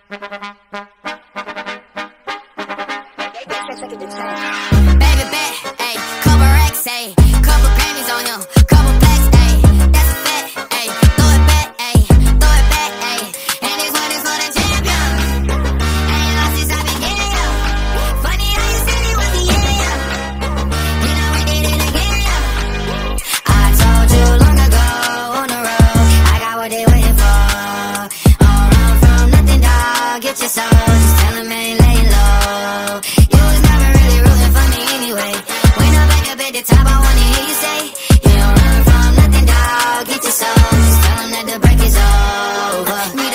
Baby bet, ayy, couple racks, ayy, couple Grammys on him, couple plaques, ayy, that's a fact, ayy, throw it back, ayy, throw it back, ayy, and this one is for the champion. Ain't lost since I began, yo. Funny how you said he was the yeah. You know we did it again, yo. I told you long ago on the road, I got what they waiting for. Don't run from nothing, dog, get your soul, just tell them ain't lay low. You was never really rooting for me anyway. When I'm back up at the top, I wanna hear you say, you don't run from nothing, dog, get your soul, just tell them that the break is over. Need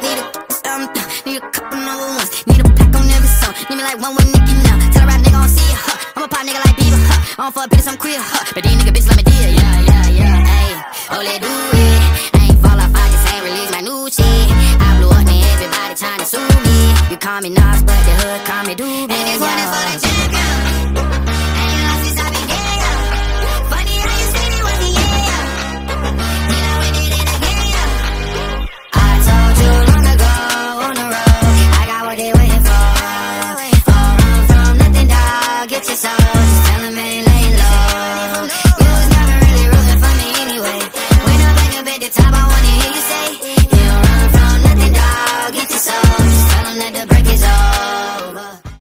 a couple number ones, need a pack on every song, need me like one with Nicki now. Tell a rap nigga I don't see ya, huh. I'm a pop nigga like Bieber, huh. I don't fuck bitches, I'm queer, huh. But these nigga bitches let me deal, yeah, ayy. Oh, let's do it. I ain't fall off, I just ain't release my new shit. I blew up and everybody trying to sue me. You call me Nas, but the hood call me Doobie. And this one is for the champion.